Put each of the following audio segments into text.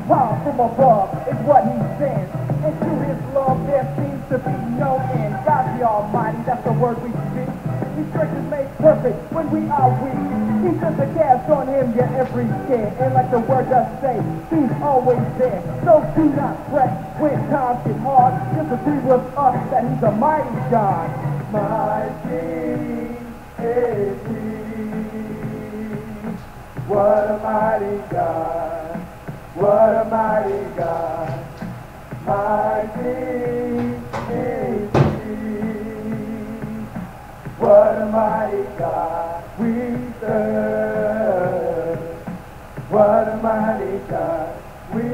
Power from above is what he sends. And to his love there seems to be no end. God the Almighty, that's the word we speak. His strength is made perfect when we are weak. He says to cast on him your every care. And like the word does say, he's always there. So do not fret when times get hard. Just agree with us that he's a mighty God. Mighty is he. What a mighty God. What a mighty God. Mighty is he. What a mighty God we serve. What a mighty God we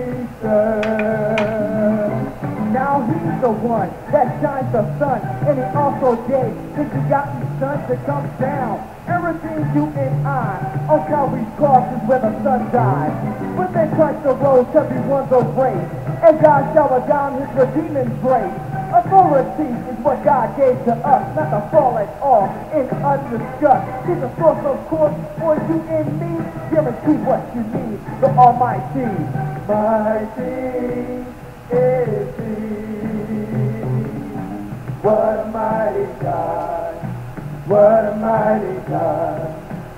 serve. Now he's the one that shines the sun, and he also gave his begotten son to come down. Everything you and I on Calvary's cross is where the sun died. But then Christ arose, everyone's a race, and God showered down his redeeming grace. Authority is what God gave to us, not to fall at all in undiscussed. He's the source of course for you and me. Guarantee what you need, the Almighty. Mighty is he. What a mighty God. What a mighty God.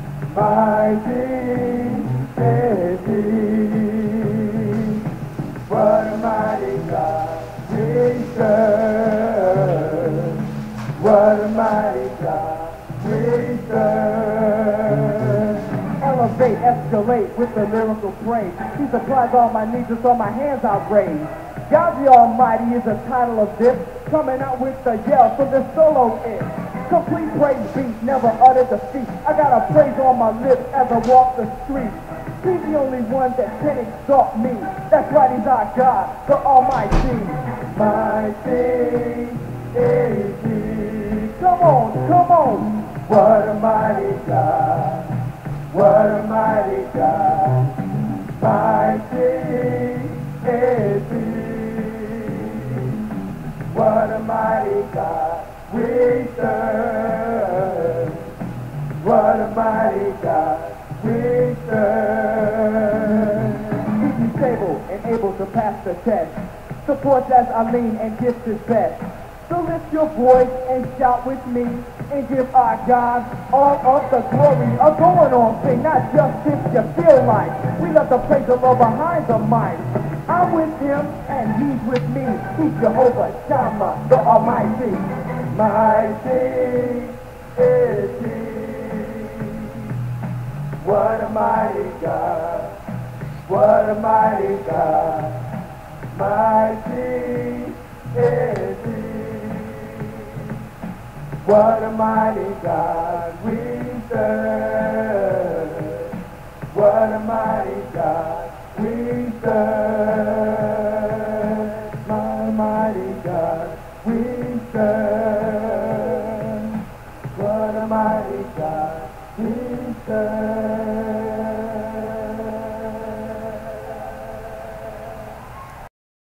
Mighty is he. What a mighty God we serve. What a mighty God we serve. Elevate, escalate with the lyrical praise. He supplies all my needs, it's all my hands I raise. God the Almighty is the title of this. Coming out with the yell, so this solo is complete praise beat, never utter defeat. I got a praise on my lips as I walk the street. He's the only one that can exalt me. That's right, he's our God, the Almighty. Mighty is he. Come on, come on. What a mighty God. What a mighty God. Mighty is he. What a mighty God we serve. What a mighty God we serve. He's stable and able to pass the test. Supports as I lean and gives his best. So lift your voice and shout with me and give our God all of the glory. A going on thing, not just if you feel like. We love to praise the Lord behind the mic. I'm with him and he's with me. He's Jehovah Shammah, the Almighty. Mighty is he. What a mighty God. What a mighty God. Mighty is he. What a mighty God we serve. What a mighty God we serve. My mighty God we serve. What a mighty God we serve.